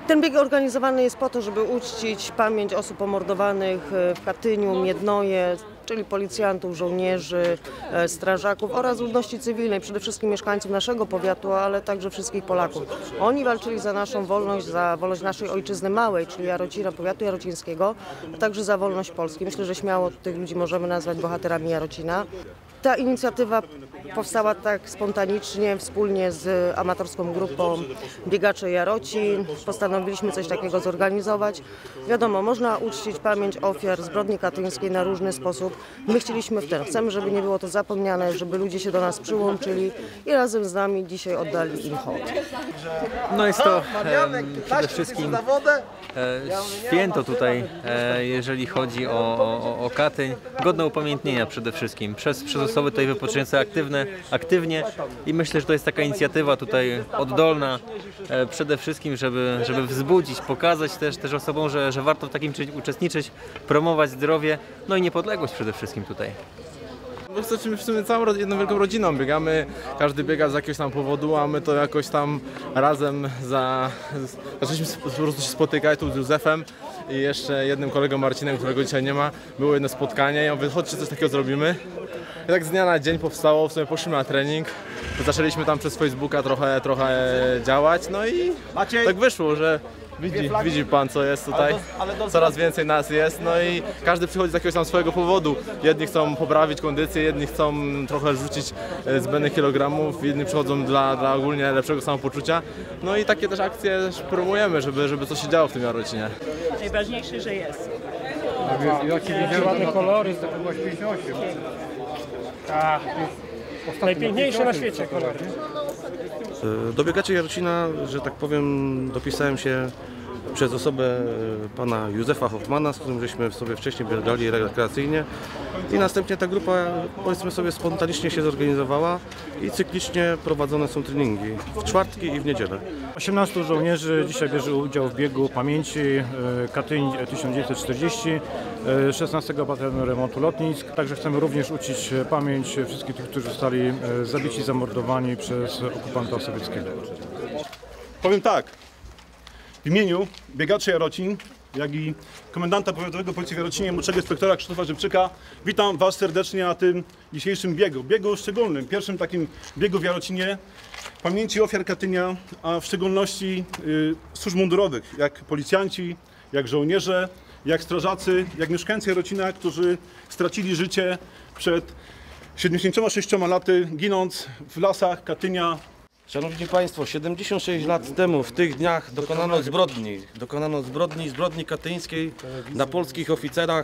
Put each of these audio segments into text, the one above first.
Ten bieg organizowany jest po to, żeby uczcić pamięć osób pomordowanych w Katyniu, Miednoje, czyli policjantów, żołnierzy, strażaków oraz ludności cywilnej, przede wszystkim mieszkańców naszego powiatu, ale także wszystkich Polaków. Oni walczyli za naszą wolność, za wolność naszej ojczyzny małej, czyli Jarocina, powiatu jarocińskiego, a także za wolność Polski. Myślę, że śmiało tych ludzi możemy nazwać bohaterami Jarocina. Ta inicjatywa powstała tak spontanicznie, wspólnie z amatorską grupą Biegacze Jarocin. Postanowiliśmy coś takiego zorganizować. Wiadomo, można uczcić pamięć ofiar zbrodni katyńskiej na różny sposób. My chcieliśmy w ten. Chcemy, żeby nie było to zapomniane, żeby ludzie się do nas przyłączyli i razem z nami dzisiaj oddali im hołd. No jest to przede wszystkim święto tutaj, jeżeli chodzi o Katyń. Godne upamiętnienia przede wszystkim przez osoby tutaj wypoczynające aktywnie i myślę, że to jest taka inicjatywa tutaj oddolna przede wszystkim, żeby wzbudzić, pokazać też osobom, że warto w takim czymś uczestniczyć, promować zdrowie, no i niepodległość przede wszystkim tutaj. Jesteśmy w sumie całą jedną wielką rodziną, biegamy, każdy biega z jakiegoś tam powodu, a my to jakoś tam razem zaczęliśmy po prostu się spotykać tu z Józefem i jeszcze jednym kolegą Marcinem, którego dzisiaj nie ma. Było jedno spotkanie i ja mówię, chodźcie coś takiego zrobimy. I tak z dnia na dzień powstało, w sumie poszliśmy na trening, zaczęliśmy tam przez Facebooka trochę działać, no i tak wyszło, że widzi pan, co jest tutaj, coraz więcej nas jest, no i każdy przychodzi z jakiegoś tam swojego powodu. Jedni chcą poprawić kondycję, jedni chcą trochę rzucić zbędnych kilogramów, inni przychodzą dla ogólnie lepszego samopoczucia. No i takie też akcje promujemy, żeby coś się działo w tym Jarocinie. Najważniejsze, że jest. Jakie ładne kolory, to chyba 58. Tak, najpiękniejsze na świecie kolory. Do Biegaczy Jarocina, że tak powiem, dopisałem się przez osobę pana Józefa Hoffmana, z którym żeśmy sobie wcześniej biegali rekreacyjnie i następnie ta grupa, powiedzmy sobie, spontanicznie się zorganizowała i cyklicznie prowadzone są treningi w czwartki i w niedzielę. 18 żołnierzy dzisiaj bierze udział w biegu pamięci Katyń 1940, 16 Batalionu Remontu Lotnisk. Także chcemy również uczcić pamięć wszystkich tych, którzy zostali zabici, zamordowani przez okupanta sowieckiego. Powiem tak, w imieniu Biegaczy Jarocin, jak i komendanta powiatowego Policji w Jarocinie, młodszego inspektora Krzysztofa Żybczyka, witam Was serdecznie na tym dzisiejszym biegu szczególnym, pierwszym takim biegu w Jarocinie pamięci ofiar Katynia, a w szczególności służb mundurowych, jak policjanci, jak żołnierze, jak strażacy, jak mieszkańcy Jarocina, którzy stracili życie przed 76 laty, ginąc w lasach Katynia. Szanowni Państwo, 76 lat temu w tych dniach dokonano zbrodni katyńskiej na polskich oficerach,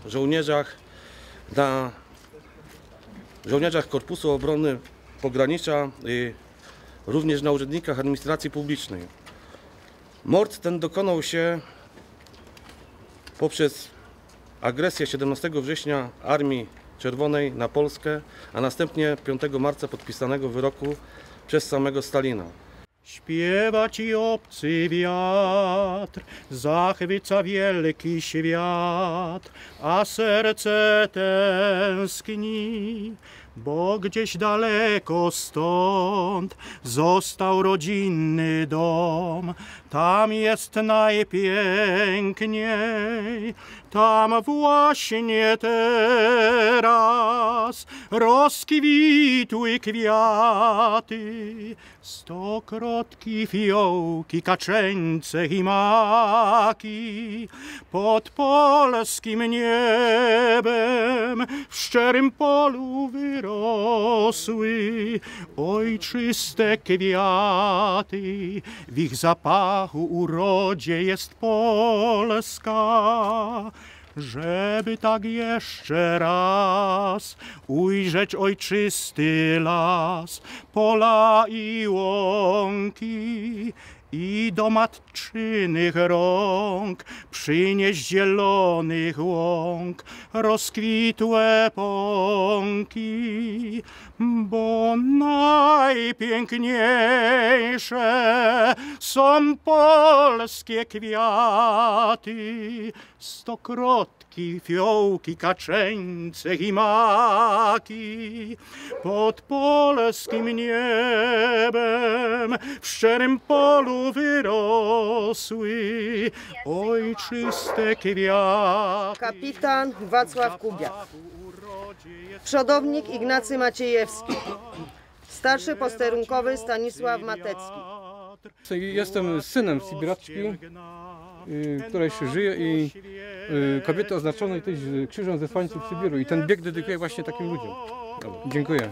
żołnierzach Korpusu Obrony Pogranicza i również na urzędnikach administracji publicznej. Mord ten dokonał się poprzez agresję 17 września Armii Czerwonej na Polskę, a następnie 5 marca podpisanego wyroku przez samego Stalina. Śpiewa ci obcy wiatr, zachwyca wielki świat, a serce tęskni, bo gdzieś daleko stąd został rodzinny dom. Tam jest najpiękniej, tam właśnie teraz rozkwitły kwiaty, stokrotki, fiołki, kaczeńce i maki. Pod polskim niebem w szczerym polu wyrosły ojczyste kwiaty. W ich zapachu, urodzie jest Polska. Żeby tak jeszcze raz ujrzeć ojczysty las, pola i łąki, i do matczynych rąk przynieść zielonych łąk rozkwitłe pąki, bo najpiękniejsze są polskie kwiaty, stokrotki, fiołki, kaczeńce i maki. Pod polskim niebem w szczerym polu polu wyrosły ojczyste kwiaty. Kapitan Wacław Kubiak. Przodownik Ignacy Maciejewski. Starszy posterunkowy Stanisław Matecki. Jestem synem Sybiraczki, która jeszcze żyje i kobiety oznaczonej też krzyżem zesłańców Sybiru. I ten bieg dedykuję właśnie takim ludziom. Dziękuję.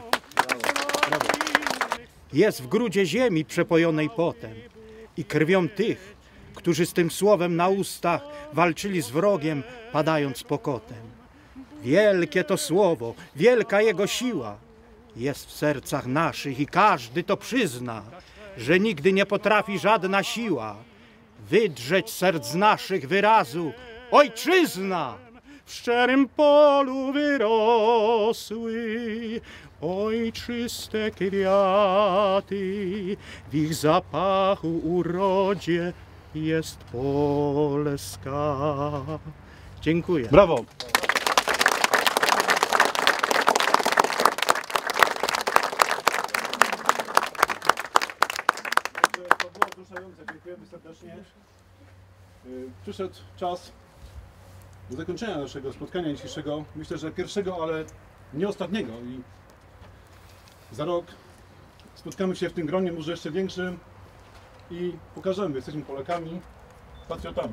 Jest w grudzie ziemi przepojonej potem i krwią tych, którzy z tym słowem na ustach walczyli z wrogiem, padając pokotem. Wielkie to słowo, wielka jego siła jest w sercach naszych i każdy to przyzna, że nigdy nie potrafi żadna siła wydrzeć serc naszych wyrazu ojczyzna. W szczerym polu wyrosły ojczyste kwiaty, w ich zapachu urodzie jest Polska. Dziękuję. Brawo! To było wzruszające. Dziękujemy serdecznie. Przyszedł czas do zakończenia naszego spotkania dzisiejszego. Myślę, że pierwszego, ale nie ostatniego. I za rok spotkamy się w tym gronie, może jeszcze większym, i pokażemy, jesteśmy Polakami, patriotami.